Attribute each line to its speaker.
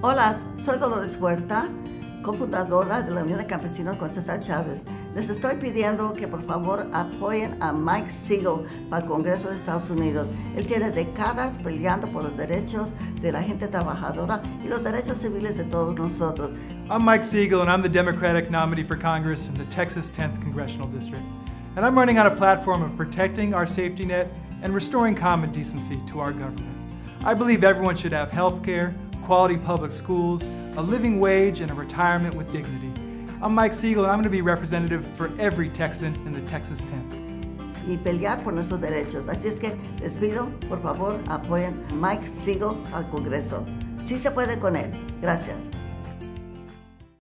Speaker 1: Hola, soy Dolores Huerta, cofundadora de la Unión de Campesinos con César Chávez. Les estoy pidiendo que por favor apoyen a Mike Siegel para el Congreso de Estados Unidos. Él tiene décadas peleando por los derechos de la gente trabajadora y los derechos civiles de todos nosotros.
Speaker 2: I'm Mike Siegel, and I'm the Democratic nominee for Congress in the Texas 10th Congressional District. And I'm running on a platform of protecting our safety net and restoring common decency to our government. I believe everyone should have health care, quality public schools, a living wage, and a retirement with dignity. I'm Mike Siegel, and I'm going to be representative for every Texan in the Texas 10th.
Speaker 1: Y pelear por nuestros derechos. Así es que les pido, por favor, apoyen a Mike Siegel al Congreso. Sí se puede con él. Gracias.